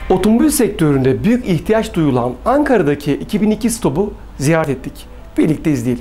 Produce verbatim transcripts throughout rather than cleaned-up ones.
Otomobil sektöründe büyük ihtiyaç duyulan Ankara'daki iki bin iki stopu ziyaret ettik. Birlikte izleyelim.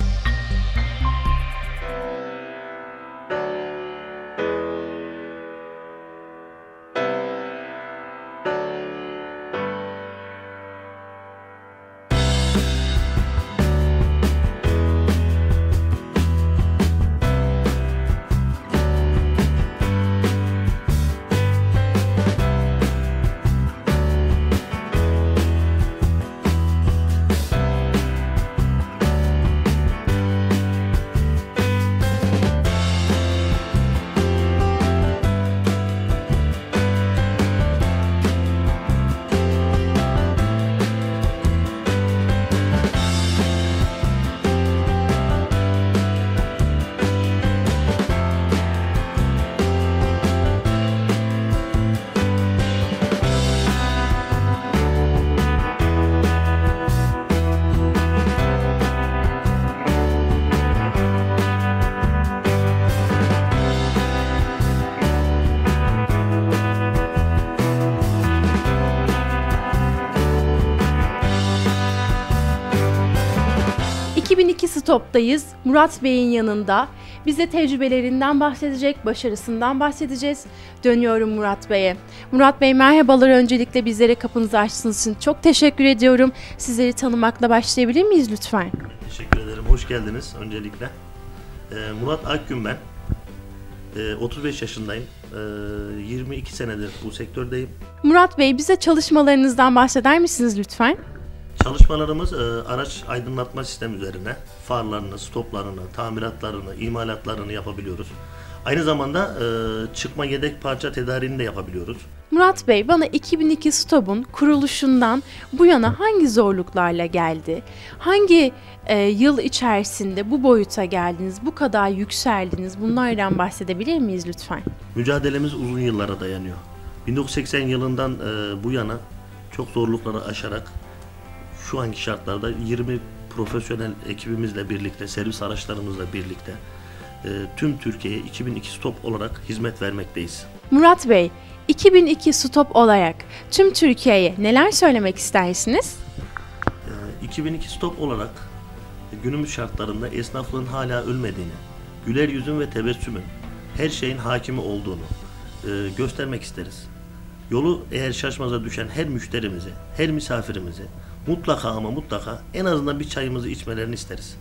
iki bin iki Stop'tayız. Murat Bey'in yanında. Bize tecrübelerinden bahsedecek, başarısından bahsedeceğiz. Dönüyorum Murat Bey'e. Murat Bey merhabalar, öncelikle bizlere kapınızı açtığınız için çok teşekkür ediyorum. Sizleri tanımakla başlayabilir miyiz lütfen? Teşekkür ederim, hoş geldiniz öncelikle. Ee, Murat Akgün ben. Ee, otuz beş yaşındayım. Ee, yirmi iki senedir bu sektördeyim. Murat Bey, bize çalışmalarınızdan bahseder misiniz lütfen? Çalışmalarımız e, araç aydınlatma sistemi üzerine farlarını, stoplarını, tamiratlarını, imalatlarını yapabiliyoruz. Aynı zamanda e, çıkma yedek parça tedariğini de yapabiliyoruz. Murat Bey, bana iki bin iki Stop'un kuruluşundan bu yana hangi zorluklarla geldi? Hangi e, yıl içerisinde bu boyuta geldiniz, bu kadar yükseldiniz? Bunlardan bahsedebilir miyiz lütfen? Mücadelemiz uzun yıllara dayanıyor. bin dokuz yüz seksen yılından e, bu yana çok zorlukları aşarak şu anki şartlarda yirmi profesyonel ekibimizle birlikte, servis araçlarımızla birlikte e, tüm Türkiye'ye iki bin iki Stop olarak hizmet vermekteyiz. Murat Bey, iki bin iki Stop olarak tüm Türkiye'ye neler söylemek istersiniz? E, iki bin iki Stop olarak e, günümüz şartlarında esnaflığın hala ölmediğini, güler yüzün ve tebessümün her şeyin hakimi olduğunu e, göstermek isteriz. Yolu eğer şaşmaza düşen her müşterimize, her misafirimize mutlaka ama mutlaka en azından bir çayımızı içmelerini isteriz.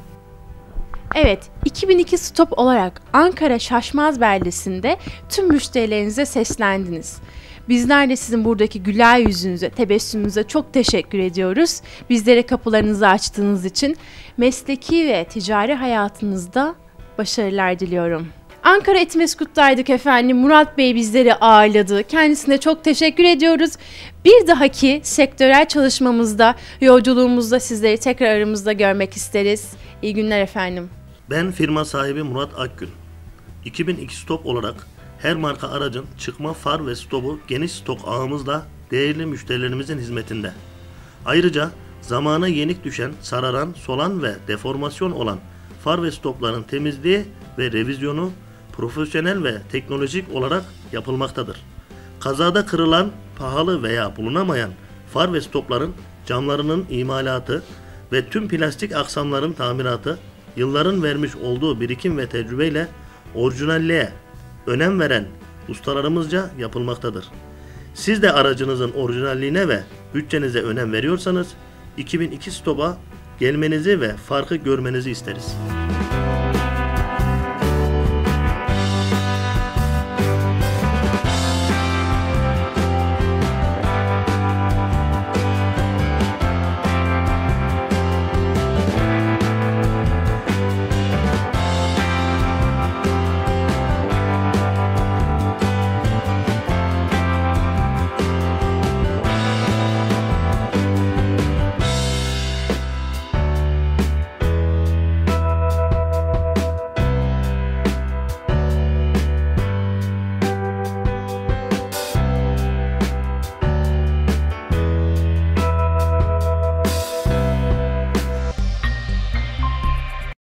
Evet, iki bin iki Stop olarak Ankara Şaşmaz Beldesi'nde tüm müşterilerinize seslendiniz. Bizler de sizin buradaki güler yüzünüze, tebessümünüze çok teşekkür ediyoruz. Bizlere kapılarınızı açtığınız için mesleki ve ticari hayatınızda başarılar diliyorum. Ankara Etmeskut'taydık efendim. Murat Bey bizleri ağırladı. Kendisine çok teşekkür ediyoruz. Bir dahaki sektörel çalışmamızda, yolculuğumuzda sizleri tekrar aramızda görmek isteriz. İyi günler efendim. Ben firma sahibi Murat Akgün. iki bin iki Stop olarak her marka aracın çıkma far ve stopu geniş stok ağımızla değerli müşterilerimizin hizmetinde. Ayrıca zamana yenik düşen, sararan, solan ve deformasyon olan far ve stopların temizliği ve revizyonu profesyonel ve teknolojik olarak yapılmaktadır. Kazada kırılan, pahalı veya bulunamayan far ve stopların camlarının imalatı ve tüm plastik aksamların tamiratı yılların vermiş olduğu birikim ve tecrübeyle orijinalliğe önem veren ustalarımızca yapılmaktadır. Siz de aracınızın orijinalliğine ve bütçenize önem veriyorsanız iki bin iki Stop'a gelmenizi ve farkı görmenizi isteriz.